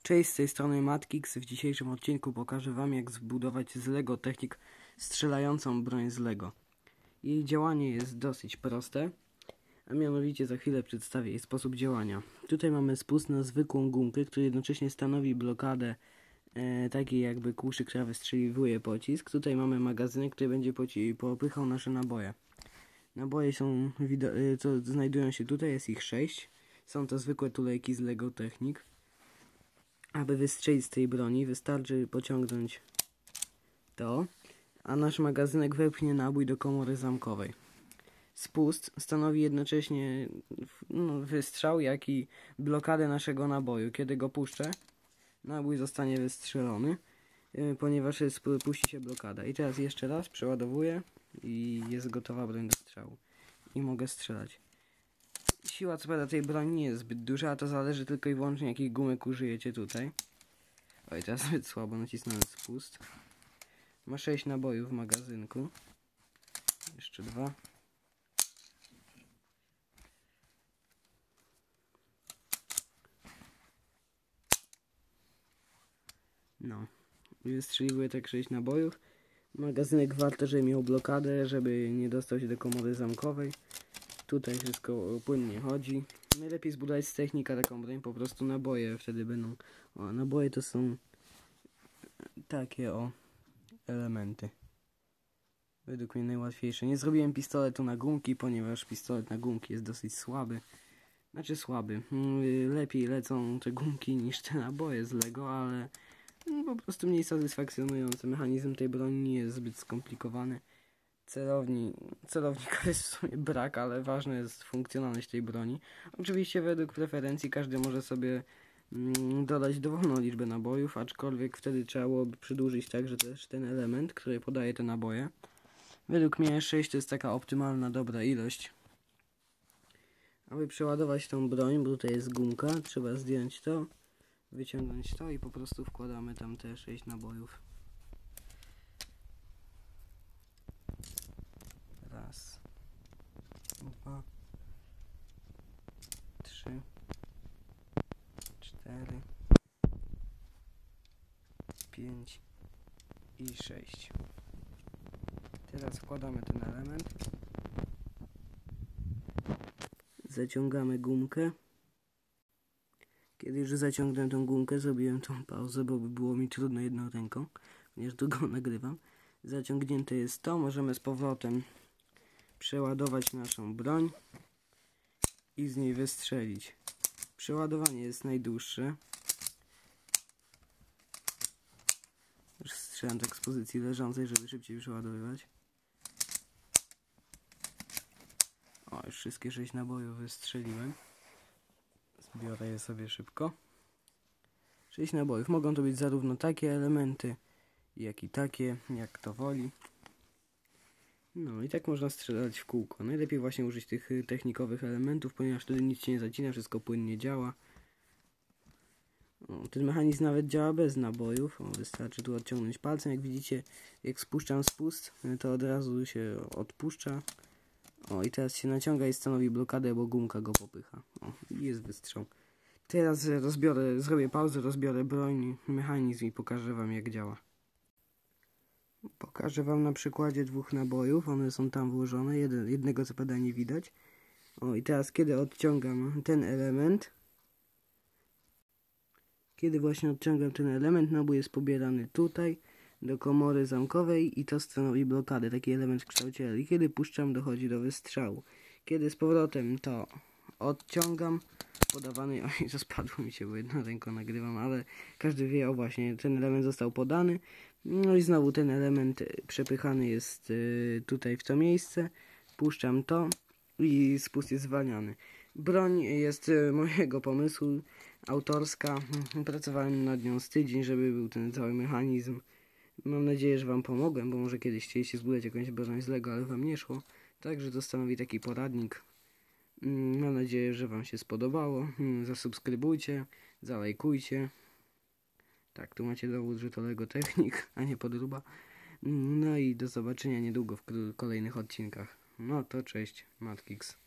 Cześć, z tej strony Matkix. W dzisiejszym odcinku pokażę Wam, jak zbudować z Lego Technik strzelającą broń z Lego. Jej działanie jest dosyć proste, a mianowicie za chwilę przedstawię jej sposób działania. Tutaj mamy spust na zwykłą gumkę, który jednocześnie stanowi blokadę takiej jakby kuszy, która wystrzeliwuje pocisk. Tutaj mamy magazynek, który będzie popychał nasze naboje. Naboje są, co znajdują się tutaj, jest ich 6. Są to zwykłe tulejki z Lego Technik. Aby wystrzelić z tej broni, wystarczy pociągnąć to, a nasz magazynek wepchnie nabój do komory zamkowej. Spust stanowi jednocześnie wystrzał, jak i blokadę naszego naboju. Kiedy go puszczę, nabój zostanie wystrzelony, ponieważ puści się blokada. I teraz jeszcze raz przeładowuję i jest gotowa broń do strzału. I mogę strzelać. Siła co prawda tej broni nie jest zbyt duża, a to zależy tylko i wyłącznie, jakich gumek użyjecie tutaj. Oj, teraz zbyt słabo nacisnąłem spust. Ma 6 nabojów w magazynku. Jeszcze 2. No. Wystrzeliwuję tak 6 nabojów. Magazynek warto, żeby miał blokadę, żeby nie dostał się do komory zamkowej. Tutaj wszystko płynnie chodzi. Najlepiej zbudować z technika taką broń, po prostu naboje wtedy będą. O, naboje to są takie elementy. Według mnie najłatwiejsze. Nie zrobiłem pistoletu na gumki, ponieważ pistolet na gumki jest dosyć słaby. Znaczy słaby. Lepiej lecą te gumki niż te naboje z Lego, ale po prostu mniej satysfakcjonujący. Mechanizm tej broni nie jest zbyt skomplikowany. Celownika jest w sumie brak, ale ważna jest funkcjonalność tej broni. Oczywiście według preferencji każdy może sobie dodać dowolną liczbę nabojów, aczkolwiek wtedy trzeba byłoby przedłużyć także też ten element, który podaje te naboje. Według mnie 6 to jest taka optymalna, dobra ilość. Aby przeładować tą broń, bo tutaj jest gumka, trzeba zdjąć to, wyciągnąć to i po prostu wkładamy tam te 6 nabojów. Raz, 2, 3, 4, 5 i 6. Teraz wkładamy ten element. Zaciągamy gumkę. Kiedy już zaciągnę tą gumkę, zrobiłem tą pauzę, bo by było mi trudno jedną ręką, ponieważ długo nagrywam. Zaciągnięte jest to, możemy z powrotem przeładować naszą broń i z niej wystrzelić. Przeładowanie jest najdłuższe. Już strzelam tak z pozycji leżącej, żeby szybciej przeładowywać. O, już wszystkie 6 nabojów wystrzeliłem. Zbiorę je sobie szybko. 6 nabojów. Mogą to być zarówno takie elementy, jak i takie, jak kto woli. No i tak można strzelać w kółko. Najlepiej właśnie użyć tych technikowych elementów, ponieważ wtedy nic się nie zacina, wszystko płynnie działa. O, ten mechanizm nawet działa bez nabojów. O, wystarczy tu odciągnąć palcem. Jak widzicie, jak spuszczam spust, to od razu się odpuszcza. O, i teraz się naciąga i stanowi blokadę, bo gumka go popycha. O, i jest wystrzał. Teraz zrobię pauzę, rozbiorę broń, mechanizm i pokażę Wam, jak działa. Pokażę Wam na przykładzie 2 nabojów. One są tam włożone. Jednego co pada nie widać. O, i teraz kiedy odciągam ten element, nabój jest pobierany tutaj do komory zamkowej i to stanowi blokadę, taki element w kształcie L. I kiedy puszczam, dochodzi do wystrzału. Kiedy z powrotem to odciągam, podawany, oj, to spadło mi się, bo jedną ręką nagrywam, ale każdy wie, o właśnie, ten element został podany. No i znowu ten element przepychany jest tutaj w to miejsce. Puszczam to i spust jest zwalniany. Broń jest mojego pomysłu, autorska. Pracowałem nad nią z tydzień, żeby był ten cały mechanizm. Mam nadzieję, że Wam pomogłem, bo może kiedyś chcieliście zbudować jakąś broń z Lego, ale Wam nie szło. Także to stanowi taki poradnik. Mam nadzieję, że Wam się spodobało. Zasubskrybujcie, zalajkujcie. Tak, tu macie dowód, że to Lego Technik, a nie podróba. No i do zobaczenia niedługo w kolejnych odcinkach. No to cześć, Matkix.